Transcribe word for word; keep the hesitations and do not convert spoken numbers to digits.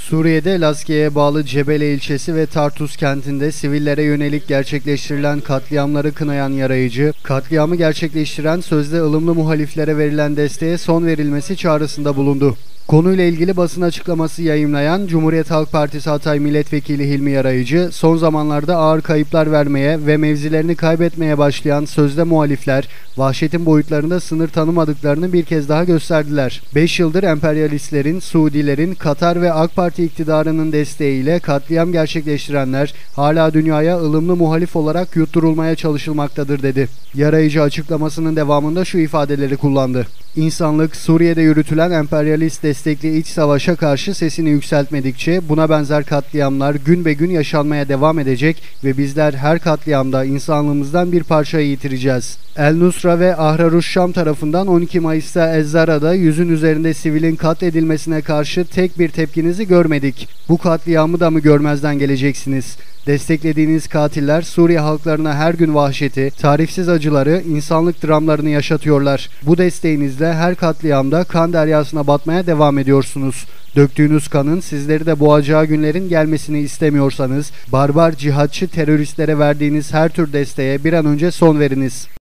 Suriye'de Laskiye'ye bağlı Cebele ilçesi ve Tartus kentinde sivillere yönelik gerçekleştirilen katliamları kınayan yarayıcı, katliamı gerçekleştiren sözde ılımlı muhaliflere verilen desteğe son verilmesi çağrısında bulundu. Konuyla ilgili basın açıklaması yayımlayan Cumhuriyet Halk Partisi Hatay Milletvekili Hilmi Yarayıcı, son zamanlarda ağır kayıplar vermeye ve mevzilerini kaybetmeye başlayan sözde muhalifler, vahşetin boyutlarında sınır tanımadıklarını bir kez daha gösterdiler. beş yıldır emperyalistlerin, Suudilerin, Katar ve AK Parti iktidarının desteğiyle katliam gerçekleştirenler hala dünyaya ılımlı muhalif olarak yutturulmaya çalışılmaktadır dedi. Yarayıcı açıklamasının devamında şu ifadeleri kullandı. İnsanlık, Suriye'de yürütülen emperyalist destekli iç savaşa karşı sesini yükseltmedikçe buna benzer katliamlar gün be gün yaşanmaya devam edecek ve bizler her katliamda insanlığımızdan bir parçayı yitireceğiz. El Nusra ve Ahraruş Şam tarafından on iki Mayıs'ta Ezzara'da yüzün üzerinde sivilin katledilmesine karşı tek bir tepkinizi görmedik. Bu katliamı da mı görmezden geleceksiniz? Desteklediğiniz katiller Suriye halklarına her gün vahşeti, tarifsiz acıları, insanlık dramlarını yaşatıyorlar. Bu desteğinizle her katliamda kan deryasına batmaya devam ediyorsunuz. Döktüğünüz kanın sizleri de boğacağı günlerin gelmesini istemiyorsanız, barbar cihatçı teröristlere verdiğiniz her tür desteğe bir an önce son veriniz.